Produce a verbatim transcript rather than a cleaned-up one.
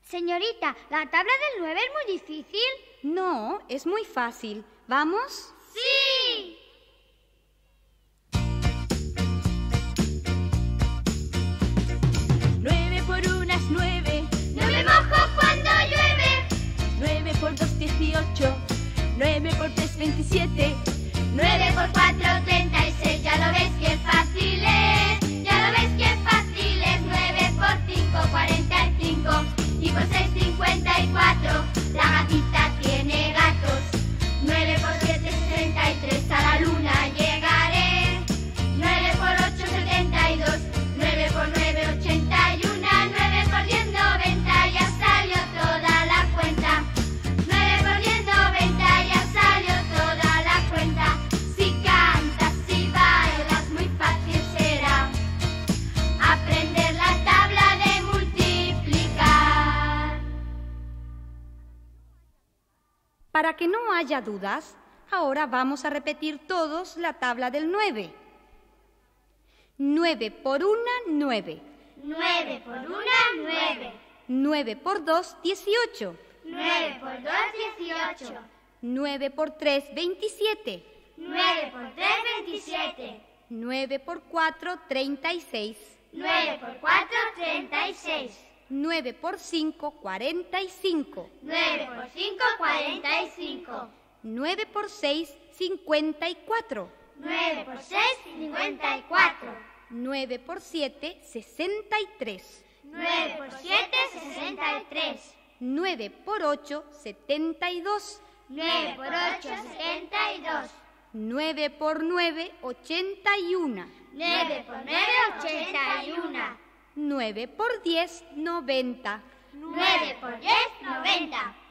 Señorita, ¿la tabla del nueve es muy difícil? No, es muy fácil. ¿Vamos? ¡Sí! Nueve por una es nueve. ¡No me mojo cuando llueve! Nueve por dos, dieciocho. Nueve por tres, veintisiete. Nueve por cuatro, treinta y seis. Ya lo ves que fácil es. Ya lo ves que fácil es. Nueve por cinco, cuarenta y cinco. Y por seis, cincuenta y cuatro. La gatita tiene gatos. Nueve por siete, sesenta y tres. A la luna llegaré. Nueve por ocho, setenta y dos. Nueve por nueve, ochenta y uno. Nueve por diez, noventa. Ya salió toda la cuenta. Nueve por diez, noventa. Ya salió toda la cuenta. Si cantas, si bailas, muy fácil será aprender la tabla de multiplicar. Para que no haya dudas, ahora vamos a repetir todos la tabla del nueve. Nueve por una, nueve. Nueve por una, nueve. Nueve por dos, dieciocho. Nueve por dos, dieciocho. Nueve por tres, veintisiete. Nueve por tres, veintisiete. Nueve por cuatro, treinta y seis. Nueve por cuatro, treinta y seis. Nueve por cinco, cuarenta y cinco. Nueve por cinco, cuarenta y cinco. Nueve por seis, cincuenta y cuatro. Nueve por seis, cincuenta y cuatro. Nueve por siete, sesenta y tres. Nueve por siete, sesenta y tres. Nueve por ocho, setenta y dos. Nueve por ocho, setenta y dos. Nueve por nueve, ochenta y una. Nueve por nueve, ochenta y una. Nueve por diez, noventa. Nueve por diez, noventa.